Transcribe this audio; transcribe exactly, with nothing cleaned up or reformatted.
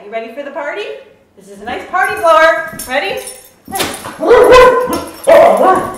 you ready for the party? This is a nice party blower. Ready?